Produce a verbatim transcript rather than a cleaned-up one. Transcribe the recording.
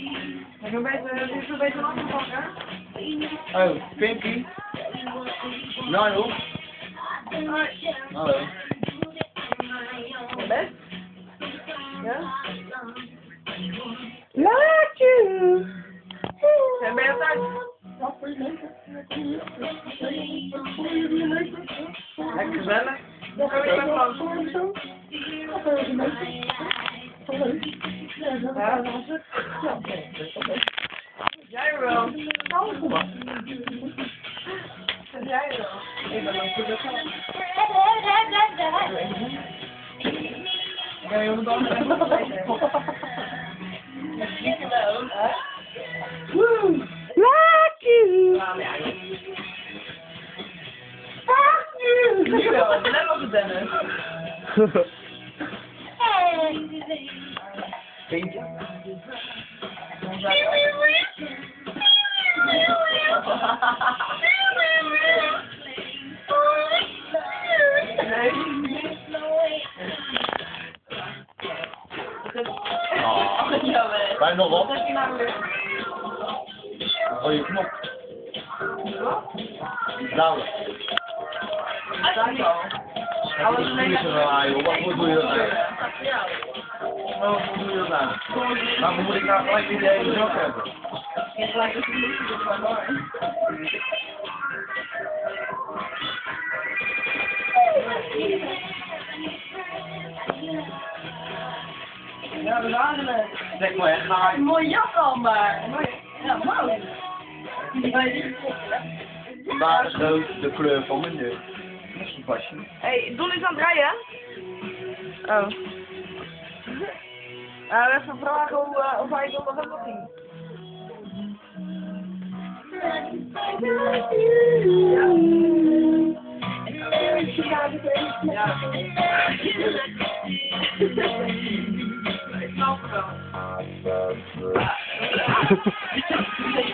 Ik ben beter, dit is een beetje een ander pakken. Oh, Pinky. Niall. Hallo. Je best? Ja? Like you. En ben je op tijd? Lekker gezellig. Hoe ga je met langs? Ja? Jij wel. Jij wel. Ik ben ook goed op kant. Ja, je moet anders Woe! Like you. Nou, ja, nu wel, let op de Dennis. Pinky. Oh. Kan je nog wat? Wat heb je nou weer? Oh, je knop. Blauwe. Daar zo. Wat is er nou aan, joh? Wat doe je dat nou? Wat doe je dat nou? Waarom moet ik nou gelijk in die hele zak hebben? Ik gelijk dat je niet zo van hoor. Ja, we waren het. Zeg maar, echt ga je. Mooi jas al maar. Ja, mooi. Waar is rood de kleur van mijn neus? Dat is een pasje. Hé, Don is aan het rijden. Oh. Uh, we even vragen hoe, uh, of hij zondag ook nog ging. Ja. Ja. Ik snap het wel.